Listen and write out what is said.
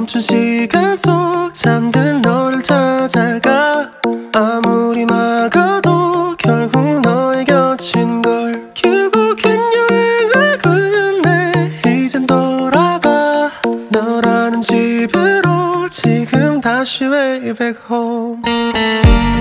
멈춘 시간 속 잠든 너를 찾아가. 아무리 막아도 결국 너의 곁인걸. 결국엔 여행을 끝내 이젠 돌아가. 너라는 집으로 지금 다시 way back home.